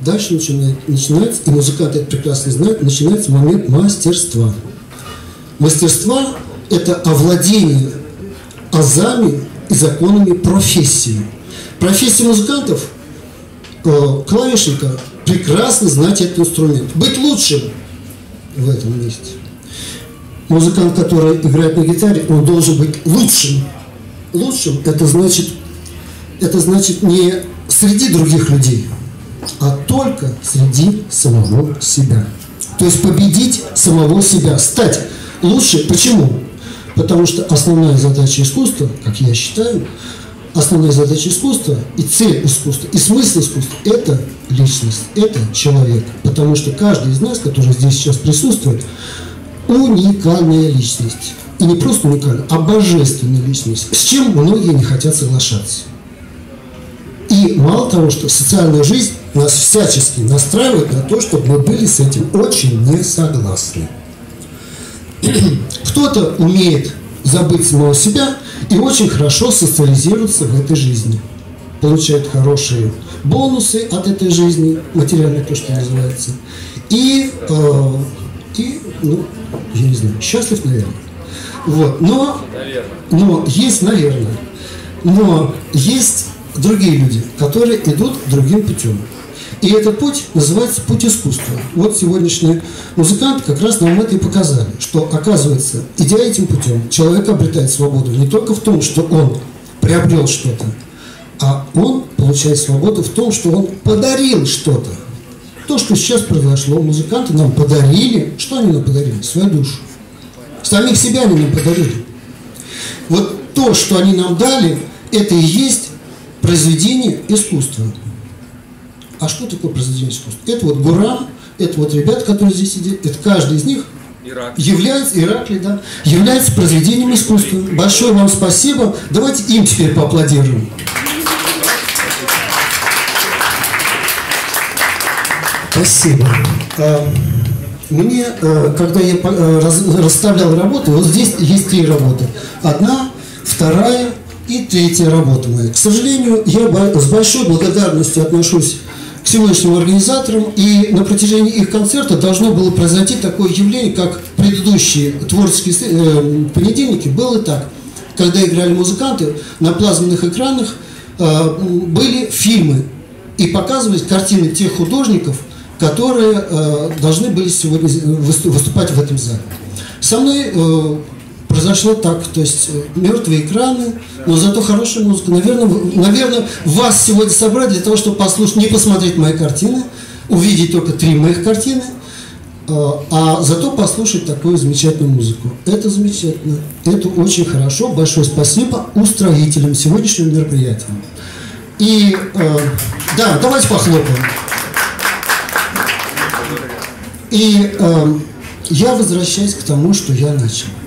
дальше начинается, и музыканты это прекрасно знают, начинается момент мастерства. Мастерство – это овладение азами и законами профессии. Профессия музыкантов, клавишника, прекрасно знать этот инструмент. Быть лучшим в этом месте. Музыкант, который играет на гитаре, он должен быть лучшим. Лучшим – это значит не среди других людей, а только среди самого себя. То есть победить самого себя, стать лучше. Почему? Потому что основная задача искусства, как я считаю, основная задача искусства и цель искусства, и смысл искусства – это личность, это человек. Потому что каждый из нас, который здесь сейчас присутствует, уникальная личность. И не просто уникальная, а божественная личность, с чем многие не хотят соглашаться. И мало того, что социальная жизнь нас всячески настраивает на то, чтобы мы были с этим очень не согласны. Кто-то умеет забыть самого себя и очень хорошо социализируется в этой жизни. Получает хорошие бонусы от этой жизни, материальное то, что называется. И ну, я не знаю, счастлив, наверное. Вот. Но есть, наверное, но есть другие люди, которые идут другим путем. И этот путь называется путь искусства. Вот сегодняшние музыканты как раз нам это и показали, что, оказывается, идя этим путем, человек обретает свободу не только в том, что он приобрел что-то, а он получает свободу в том, что он подарил что-то. То, что сейчас произошло, музыканты нам подарили. Что они нам подарили? Свою душу. Самих себя они нам подарили. Вот то, что они нам дали, это и есть произведение искусства. А что такое произведение искусства? Это вот Гурам, это вот ребята, которые здесь сидят, это каждый из них является, да, является произведением искусства. Большое вам спасибо. Давайте им теперь поаплодируем. Спасибо. Мне, когда я расставлял работы, вот здесь есть 3 работы. 1, 2 и 3 работа моя. К сожалению, я с большой благодарностью отношусь к сегодняшним организаторам, и на протяжении их концерта должно было произойти такое явление, как предыдущие творческие понедельники. Было так. Когда играли музыканты, на плазменных экранах были фильмы, и показывались картины тех художников, которые должны были сегодня выступать в этом зале. Со мной произошло так, то есть мертвые экраны, но зато хорошая музыка. Наверное, вас сегодня собрать для того, чтобы послушать, не посмотреть мои картины, увидеть только 3 моих картины, а зато послушать такую замечательную музыку. Это замечательно, это очень хорошо. Большое спасибо устроителям сегодняшнего мероприятия. И да, давайте похлопаем. И я возвращаюсь к тому, что я начал.